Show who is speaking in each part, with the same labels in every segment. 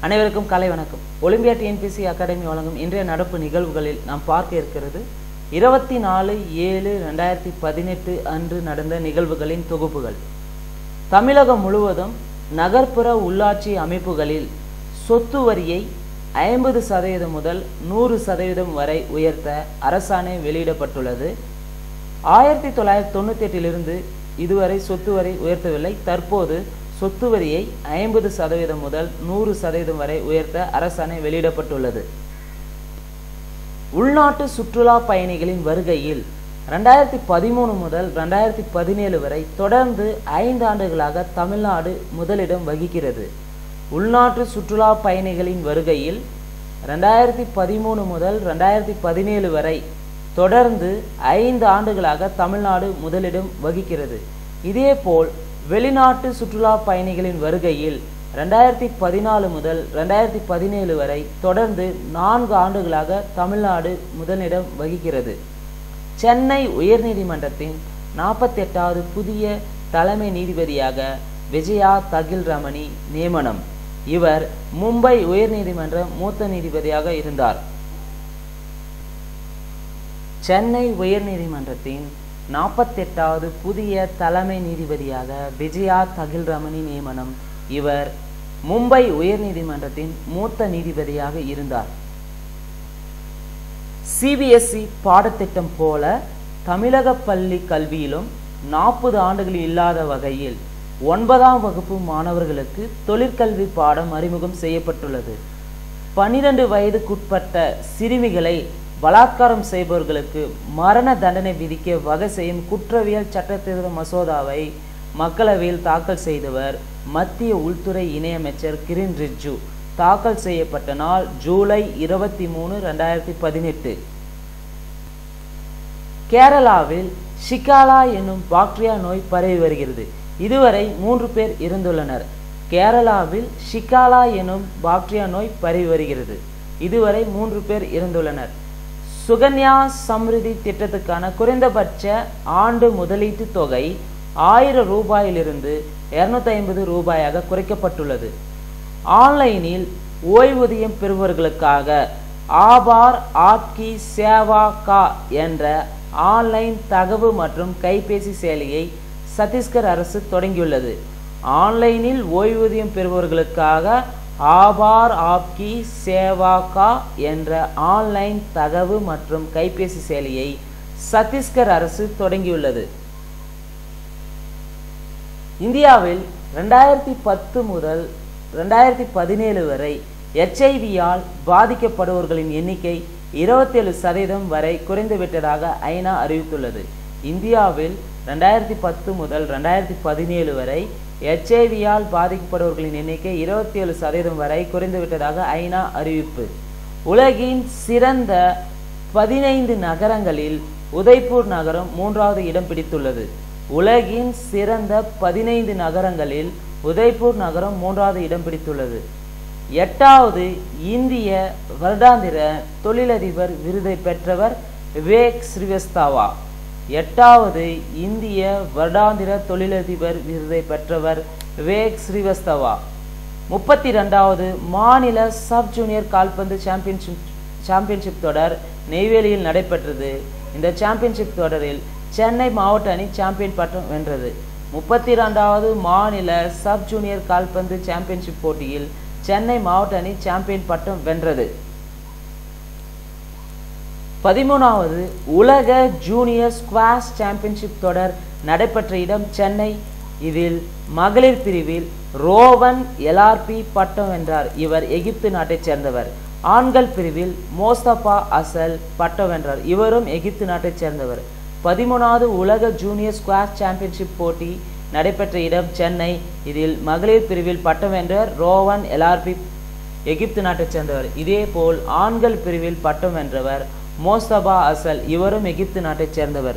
Speaker 1: அனைவருக்கும் காலை வணக்கம். ஒலிம்பியா டிஎன்பிஎஸ்சி அகாடமி வழங்கும் இன்றைய நடப்பு நிகழ்வுகளில் நாம் பார்க்க இருக்கிறது 24/7/2018 அன்று நடந்த நிகழ்வுகளின் தொகுப்புகள். தமிழகம் முழுவதும் நகர்ப்புற உள்ளாட்சி அமைப்புகளில் சொத்து வரியை 50% முதல் 100% வரை உயர்த்த அரசாணை வெளியிடப்பட்டுள்ளது. 1998 இதுவரை சொத்து வரி உயர்த்தவில்லை. தற்போது சொத்து வரியை 50% முதல் 100% வரை உயர்த்த அரசாணை வெளியிடப்பட்டுள்ளது. உள்நாட்டு சுற்றுலா பயணிகளின் வருகையில் 2013 முதல் 2017 வரை தொடர்ந்து 5 ஆண்டுகளாக தமிழ்நாடு முதலிடம் வகிக்கிறது. உள்நாட்டு சுற்றுலா பயணிகளின் வருகையில் 2013 முதல் 2017 வரை தொடர்ந்து 5 ஆண்டுகளாக தமிழ்நாடு முதலிடம் வகிக்கிறது. இதேபோல் வெளிநாட்டு சுற்றுலா பயணிகளின் வருகையில் 2014 முதல் 2017 வரை தொடர்ந்து 4 ஆண்டுகளாக தமிழ்நாடு முதலிடம் வகிக்கிறது. சென்னை உயர்நீதிமன்றத்தின் 48வது புதிய தலைமை நீதிபதியாக விஜயா தகில் ரமணி நியமனம். இவர் மும்பை உயர்நீதிமன்ற மூத்த நீதிபதியாக இருந்தார். சென்னை உயர்நீதிமன்றத்தின் 48வது புதிய தலைமை நீதிபதியாக விஜயா தகில் ரமணி நியமனம். இவர் மும்பை உயர்நீதிமன்றத்தின் மூத்த நீதிபதியாக இருந்தார். சிபிஎஸ்இ பாடத்திட்டம் போல தமிழக பள்ளி கல்வியிலும் 40 ஆண்டுகளில் இல்லாத வகையில் 9ஆம் வகுப்பு மாணவர்களுக்கு தொழிற்கல்வி பாடம் அறிமுகம் செய்யப்பட்டுள்ளது. 12 வயதுக்குட்பட்ட சிறுமிகளை பலாத்காரம் செய்பவர்களுக்கு மரண தண்டனை விதிக்க வகை செய்யும் குற்றவியல் சட்டத்திருத்த மசோதாவை மக்களவையில் தாக்கல் செய்தவர் மத்திய உள்துறை இணையமைச்சர் கிரண் ரிஜிஜு. தாக்கல் செய்யப்பட்ட நாள் ஜூலை 23, 2018. கேரளாவில் ஷிகாலா என்னும் பாக்டீரியா நோய் பரவி வருகிறது. இதுவரை 3 பேர் இறந்துள்ளனர். கேரளாவில் ஷிகாலா எனும் பாக்டீரியா நோய் பரவி வருகிறது. இதுவரை 3 பேர் இறந்துள்ளனர். சுகன்யா சம்ருதி திட்டத்துக்கான குறைந்தபட்ச ஆண்டு முதலீட்டு தொகை 1000 ரூபாயிலிருந்து 250 ரூபாயாக குறைக்கப்பட்டுள்ளது. ஆன்லைனில் ஓய்வூதியம் பெறுபவர்களுக்காக ஆபார் ஆப்கி சேவா கா என்ற ஆன்லைன் தகவு மற்றும் கைபேசி செயலியை சத்தீஸ்கர் அரசு தொடங்கியுள்ளது. ஆன்லைனில் ஓய்வூதியம் பெறுபவர்களுக்காக ஆபார் ஆப்கி சேவா கா என்ற ஆன்லைன் தகவு மற்றும் கைபேசி செயலியை சத்தீஸ்கர் அரசு தொடங்கியுள்ளது. இந்தியாவில் 2010 முதல் 2017 வரை HIV-யால் பாதிக்கப்படுபவர்களின் எண்ணிக்கை 27% வரை குறைந்துவிட்டதாக ஐநா அறிவித்துள்ளது. இந்தியாவில் 2010 முதல் 2017 வரை HIV-யால் பாதிக்கப்படுபவர்களின் எண்ணிக்கை 27% வரை குறைந்துவிட்டதாக ஐநா அறிவிப்பு. உலகின் சிறந்த 15 நகரங்களில் உதய்பூர் நகரம் 3வது இடம் பிடித்துள்ளது. உலகின் சிறந்த 15 நகரங்களில் உதய்பூர் நகரம் 3வது இடம் பிடித்துள்ளது. 8வது இந்திய வருடாந்திர தொழிலதிபர் விருதை பெற்றவர் விவேக் ஸ்ரீவஸ்தவா. 8வது இந்திய வருடாந்திர தொழிலதிபர் விருதை பெற்றவர் விவேக் ஸ்ரீவஸ்தவா. 32வது மாநில சப் ஜூனியர் கால்பந்து சாம்பியன்ஷிப் தொடர் நெய்வேலியில் நடைபெற்றது. இந்த சாம்பியன்ஷிப் தொடரில் சென்னை மாவட்ட அணி சாம்பியன் பட்டம் வென்றது. 32வது மாநில சப் ஜூனியர் கால்பந்து சாம்பியன்ஷிப் போட்டியில் சென்னை மாவட்ட அணி சாம்பியன் பட்டம் வென்றது. 13வது உலக ஜூனியர் ஸ்குவாஷ் சாம்பியன்ஷிப் தொடர் நடைபெற்ற இடம் சென்னை. இதில் மகளிர் பிரிவில் ரோவன் எல்ஆர்பி பட்டம் வென்றார். இவர் எகிப்து நாட்டைச் சேர்ந்தவர். ஆண்கள் பிரிவில் மோஸ்தபா அசல் பட்டம் வென்றார். இவரும் எகிப்து நாட்டைச் சேர்ந்தவர். 13வது உலக ஜூனியர் ஸ்குவாஷ் சாம்பியன்ஷிப் போட்டி நடைபெற்ற இடம் சென்னை. இதில் மகளிர் பிரிவில் பட்டம் வென்றவர் ரோவன் எல்ஆர்பி எகிப்து நாட்டைச் சேர்ந்தவர். இதேபோல் ஆண்கள் பிரிவில் பட்டம் வென்றவர் மோஸ்தபா அசல். இவரும் எகிப்து நாட்டைச் சேர்ந்தவர்.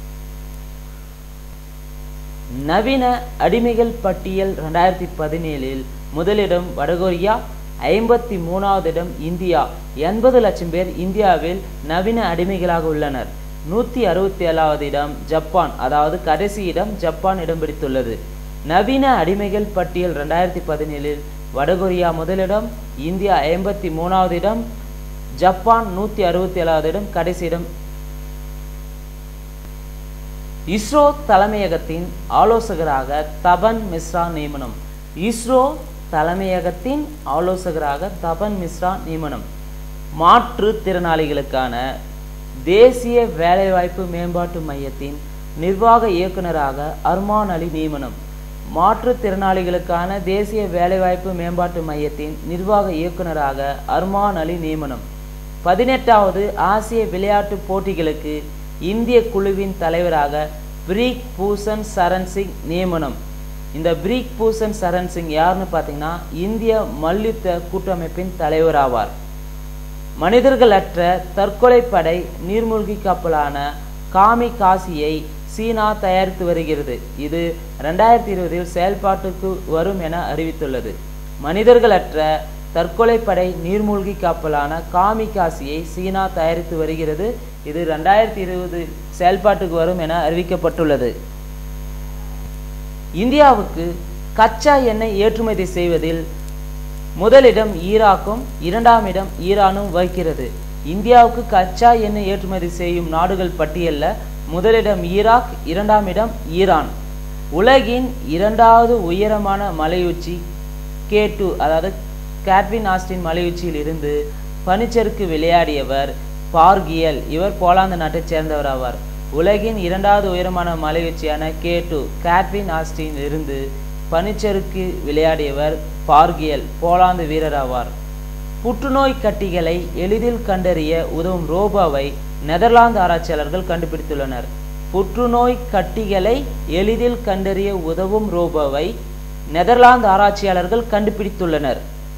Speaker 1: நவீன அடிமைகள் பட்டியல் 2017 முதலிடம் வடகொரியா, 53வது இடம் இந்தியா. 80 லட்சம் பேர் இந்தியாவில் நவீன அடிமைகளாக உள்ளனர். 167வது இடம் ஜப்பான், அதாவது கடைசி இடம் ஜப்பான் இடம் பிடித்துள்ளது. நவீன அடிமைகள் பட்டியல் 2017 வடகொரியா முதலிடம், இந்தியா 83வது இடம், ஜப்பான் 167வது இடம், கடைசி இடம். இஸ்ரோ தலைமையகத்தின் ஆலோசகராக தபன் மிஸ்ரா நியமனம். இஸ்ரோ தலைமையகத்தின் ஆலோசகராக தபன் மிஸ்ரா நியமனம். மாற்றுத்திறனாளிகளுக்கான தேசிய வேலைவாய்ப்பு மேம்பாட்டு மையத்தின் நிர்வாக இயக்குநராக அர்மான் அலி நியமனம். மாற்றுத்திறனாளிகளுக்கான தேசிய வேலைவாய்ப்பு மேம்பாட்டு மையத்தின் நிர்வாக இயக்குநராக அர்மான் அலி நியமனம். 18வது ஆசிய விளையாட்டுப் போட்டிகளுக்கு இந்திய குழுவின் தலைவராக பிரிக் பூஷன் சரண் சிங் நியமனம். இந்த பிரிக் பூஷன் சரண் சிங் யாருன்னு பார்த்தீங்கன்னா இந்திய மல்யுத்த கூட்டமைப்பின் தலைவராவார். மனிதர்களற்ற தற்கொலைப்படை நீர்மூழ்கி கப்பலான காமிகாசியை சீனா தயாரித்து வருகிறது. இது 2020 செயல்பாட்டுக்கு வரும் என அறிவித்துள்ளது. மனிதர்களற்ற தற்கொலைப்படை நீர்மூழ்கி கப்பலான காமிகாசியை சீனா தயாரித்து வருகிறது. இது 2020 செயல்பாட்டுக்கு வரும் என அறிவிக்கப்பட்டுள்ளது. இந்தியாவுக்கு கச்சா எண்ணெய் ஏற்றுமதி செய்வதில் முதலிடம் ஈராக்கும் 2ஆம் இடம் ஈரானும் வகிக்கிறது. இந்தியாவுக்கு கச்சா எண்ணெய் ஏற்றுமதி செய்யும் நாடுகள் பட்டியலில் முதலிடம் ஈராக், 2ஆம் இடம் ஈரான். உலகின் 2வது உயரமான மலையுச்சி K2 அதாவது கேட்வின் ஆஸ்டின் மலையுச்சியில் இருந்து பனிச்சறுக்கு விளையாடியவர் பார்கியல். இவர் போலாந்து நாட்டைச் சேர்ந்தவர் ஆவார். உலகின் 2வது உயரமான மலையுச்சியான K2 கேட்வின் ஆஸ்டின் இருந்து பனிச்சறுக்கு விளையாடியவர் பார்கியல், போலாந்து வீரர் ஆவார். புற்றுநோய் கட்டிகளை எளிதில் கண்டறிய உதவும் ரோபோவை நெதர்லாந்து ஆராய்ச்சியாளர்கள் கண்டுபிடித்துள்ளனர். புற்றுநோய் கட்டிகளை எளிதில் கண்டறிய உதவும் ரோபோவை நெதர்லாந்து ஆராய்ச்சியாளர்கள் கண்டுபிடித்துள்ளனர்.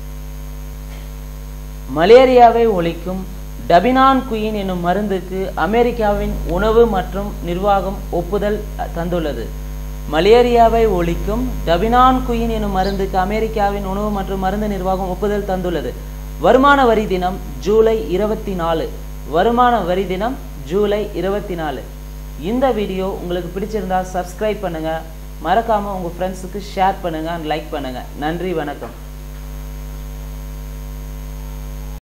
Speaker 1: மலேரியாவை ஒழிக்கும் டபினான் குயின் என்னும் மருந்துக்கு அமெரிக்காவின் உணவு மற்றும் நிர்வாகம் ஒப்புதல் தந்துள்ளது. மலேரியாவை ஒழிக்கும் டபினான் குயின் என்னும் மருந்துக்கு அமெரிக்காவின் உணவு மற்றும் மருந்து நிர்வாகம் ஒப்புதல் தந்துள்ளது. வருமான வரி தினம் ஜூலை 24. வருமான வரி தினம் ஜூலை 24. இந்த வீடியோ உங்களுக்கு பிடிச்சிருந்தா சப்ஸ்கிரைப் பண்ணுங்க, மறக்காம உங்க ஃப்ரெண்ட்ஸுக்கு ஷேர் பண்ணுங்க, லைக் பண்ணுங்க. நன்றி, வணக்கம்.